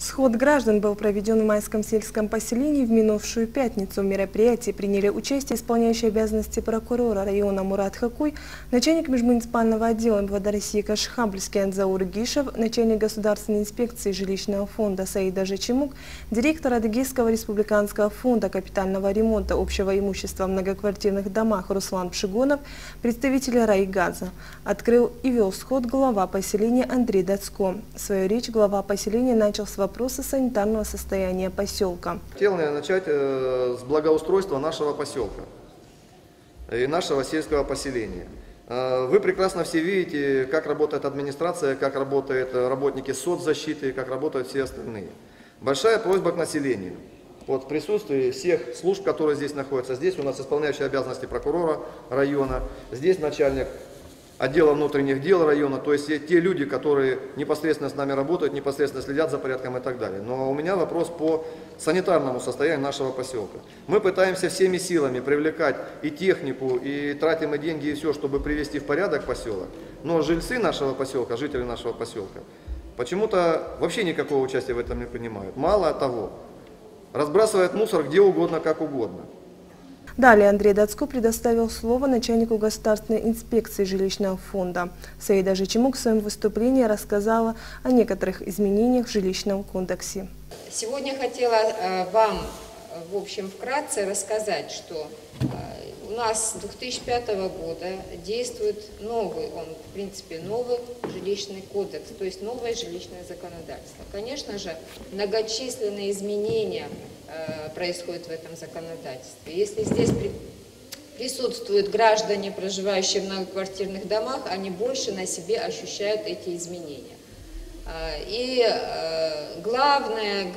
Сход граждан был проведен в Майском сельском поселении в минувшую пятницу. В мероприятии приняли участие исполняющий обязанности прокурора района Мурат Хакуй, начальник межмуниципального отдела МВД России Кашхабльский Анзаур Гишев, начальник государственной инспекции жилищного фонда Саида Жечимук, директор Адыгейского республиканского фонда капитального ремонта общего имущества в многоквартирных домах Руслан Пшигонов, представитель Райгаза. Открыл и вел сход глава поселения Андрей Дацко. Свою речь глава поселения начал с вопроса санитарного состояния поселка. Хотел я начать с благоустройства нашего поселка и нашего сельского поселения. Вы прекрасно все видите, как работает администрация, как работают работники соцзащиты, как работают все остальные. Большая просьба к населению. Вот в присутствии всех служб, которые здесь находятся. Здесь у нас исполняющий обязанности прокурора района, здесь начальник отдела внутренних дел района, то есть те люди, которые непосредственно с нами работают, непосредственно следят за порядком и так далее. Но у меня вопрос по санитарному состоянию нашего поселка. Мы пытаемся всеми силами привлекать и технику, и тратим и деньги, и все, чтобы привести в порядок поселок. Но жильцы нашего поселка, жители нашего поселка, почему-то вообще никакого участия в этом не принимают. Мало того, разбрасывают мусор где угодно, как угодно. Далее Андрей Дацко предоставил слово начальнику государственной инспекции жилищного фонда. Саида Жечимук в своем выступлении рассказала о некоторых изменениях в жилищном кодексе. Сегодня хотела вам, в общем, вкратце рассказать, что у нас с 2005 года действует новый, в принципе, новый жилищный кодекс, то есть новое жилищное законодательство. Конечно же, многочисленные изменения происходит в этом законодательстве. Если здесь присутствуют граждане, проживающие в многоквартирных домах, они больше на себе ощущают эти изменения. И главная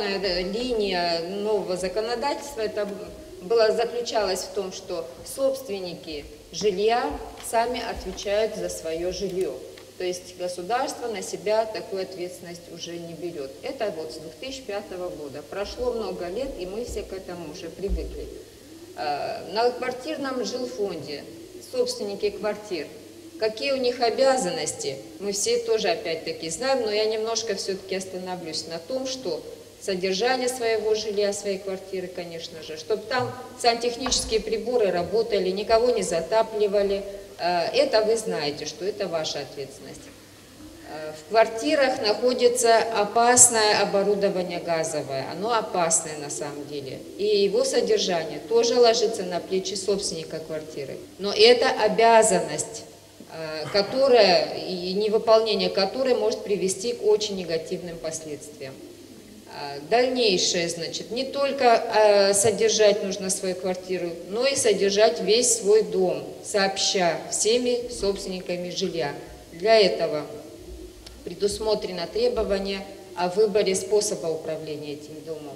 линия нового законодательства заключалась в том, что собственники жилья сами отвечают за свое жилье. То есть государство на себя такую ответственность уже не берет. Это вот с 2005 года. Прошло много лет, и мы все к этому уже привыкли. В многоквартирном жилфонде собственники квартир, какие у них обязанности, мы все тоже опять-таки знаем, но я немножко все-таки остановлюсь на том, что содержание своего жилья, своей квартиры, конечно же, чтобы там сантехнические приборы работали, никого не затапливали. Это вы знаете, что это ваша ответственность. В квартирах находится опасное оборудование газовое. Оно опасное на самом деле. И его содержание тоже ложится на плечи собственника квартиры. Но это обязанность, и невыполнение которой может привести к очень негативным последствиям. Дальнейшее, значит, не только содержать нужно свою квартиру, но и содержать весь свой дом, сообща всеми собственниками жилья. Для этого предусмотрено требование о выборе способа управления этим домом.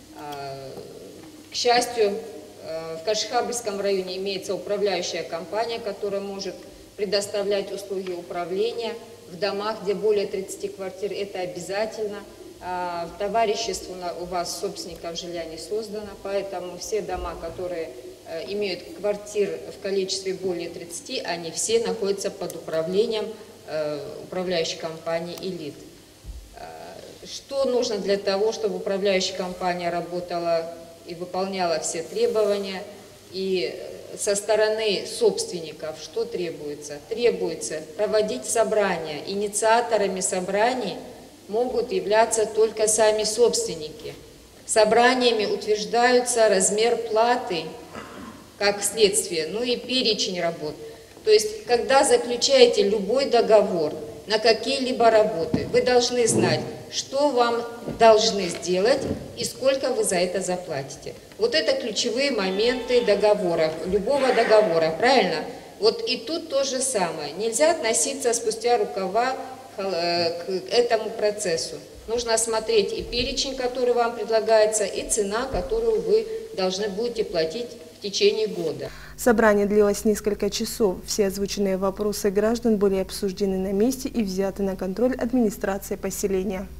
К счастью, в Кашхабльском районе имеется управляющая компания, которая может предоставлять услуги управления в домах, где более 30 квартир. Это обязательно. Товарищество у вас собственников жилья не создано, поэтому все дома, которые имеют квартир в количестве более 30, они все находятся под управлением управляющей компании «Элит». Что нужно для того, чтобы управляющая компания работала и выполняла все требования? И со стороны собственников что требуется? Требуется проводить собрания. Инициаторами собраний могут являться только сами собственники. Собраниями утверждаются размер платы как следствие, ну и перечень работ. То есть, когда заключаете любой договор на какие-либо работы, вы должны знать, что вам должны сделать и сколько вы за это заплатите. Вот это ключевые моменты договора, любого договора, правильно? Вот и тут то же самое. Нельзя относиться спустя рукава к этому процессу. Нужно смотреть и перечень, который вам предлагается, и цена, которую вы должны будете платить в течение года. Собрание длилось несколько часов. Все озвученные вопросы граждан были обсуждены на месте и взяты на контроль администрации поселения.